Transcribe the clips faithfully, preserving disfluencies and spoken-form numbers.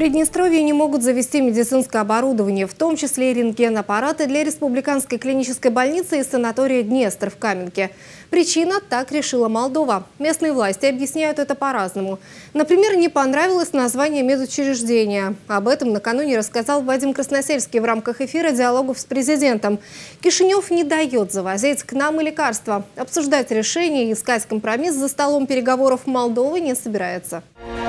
Приднестровье не могут завести медицинское оборудование, в том числе и рентген-аппараты для Республиканской клинической больницы и санатория Днестр в Каменке. Причина – так решила Молдова. Местные власти объясняют это по-разному. Например, не понравилось название медучреждения. Об этом накануне рассказал Вадим Красносельский в рамках эфира «Диалогов с президентом». Кишинев не дает завозить к нам и лекарства. Обсуждать решение и искать компромисс за столом переговоров Молдовы не собирается.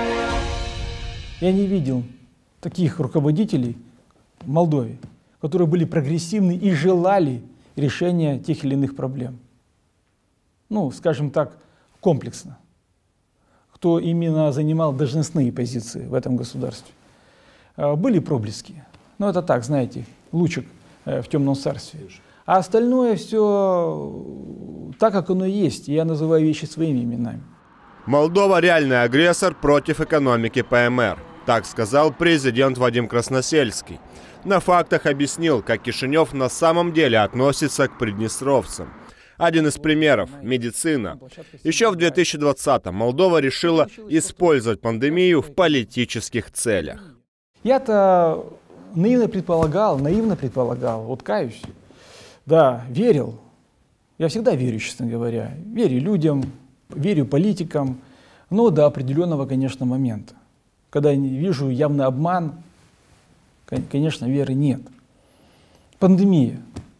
Я не видел таких руководителей в Молдове, которые были прогрессивны и желали решения тех или иных проблем. Ну, скажем так, комплексно. Кто именно занимал должностные позиции в этом государстве. Были проблески. Но это так, знаете, лучик в темном царстве. А остальное все так, как оно есть. Я называю вещи своими именами. Молдова – реальный агрессор против экономики ПМР. Так сказал президент Вадим Красносельский. На фактах объяснил, как Кишинев на самом деле относится к приднестровцам. Один из примеров – медицина. Еще в две тысячи двадцатом Молдова решила использовать пандемию в политических целях. Я-то наивно предполагал, наивно предполагал, вот каюсь, да, верил. Я всегда верю, честно говоря. Верю людям, верю политикам, но до определенного, конечно, момента. Когда я вижу явный обман, конечно, веры нет. Пандемия.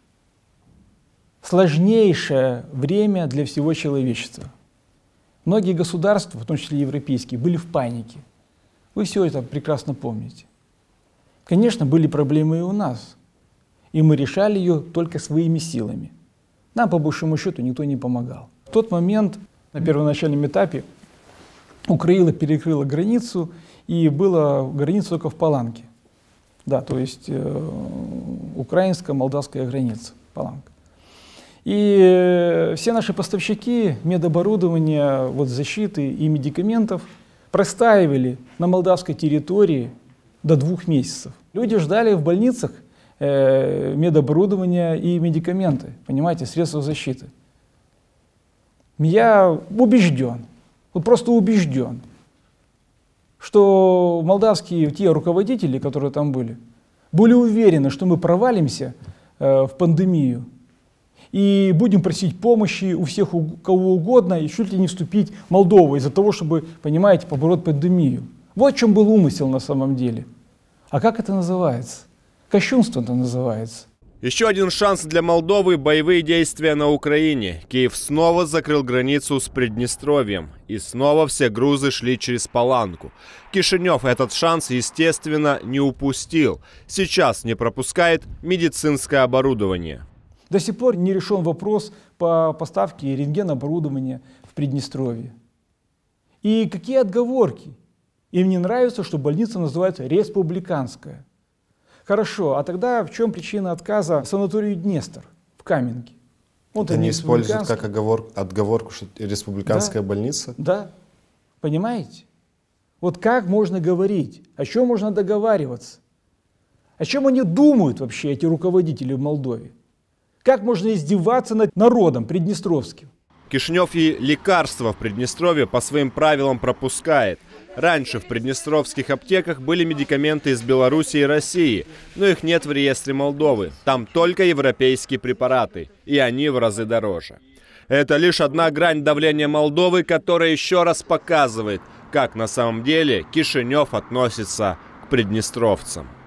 Сложнейшее время для всего человечества. Многие государства, в том числе европейские, были в панике. Вы все это прекрасно помните. Конечно, были проблемы и у нас. И мы решали ее только своими силами. Нам, по большому счету, никто не помогал. В тот момент, на первоначальном этапе, Украина перекрыла границу, и была граница только в Паланке. Да, то есть э, украинско-молдавская граница, Паланка. И э, все наши поставщики медоборудования, вот, защиты и медикаментов простаивали на молдавской территории до двух месяцев. Люди ждали в больницах э, медоборудования и медикаменты, понимаете, средства защиты. Я убежден, вот просто убежден, что молдавские те руководители, которые там были, были уверены, что мы провалимся э, в пандемию и будем просить помощи у всех, у кого угодно, и чуть ли не вступить в Молдову из-за того, чтобы, понимаете, побороть пандемию. Вот в чем был умысел на самом деле. А как это называется? Кощунство это называется. Еще один шанс для Молдовы – боевые действия на Украине. Киев снова закрыл границу с Приднестровьем. И снова все грузы шли через Паланку. Кишинев этот шанс, естественно, не упустил. Сейчас не пропускает медицинское оборудование. До сих пор не решен вопрос по поставке рентген-оборудования в Приднестровье. И какие отговорки? Им не нравится, что больница называется республиканская. Хорошо, а тогда в чем причина отказа санаторию Днестр в Каменке? Вот они используют как оговор, отговорку, что республиканская да, больница? Да, понимаете? Вот как можно говорить, о чем можно договариваться? О чем они думают вообще, эти руководители в Молдове? Как можно издеваться над народом приднестровским? Кишинев и лекарства в Приднестровье по своим правилам пропускает. Раньше в приднестровских аптеках были медикаменты из Беларуси и России, но их нет в реестре Молдовы. Там только европейские препараты, и они в разы дороже. Это лишь одна грань давления Молдовы, которая еще раз показывает, как на самом деле Кишинев относится к приднестровцам.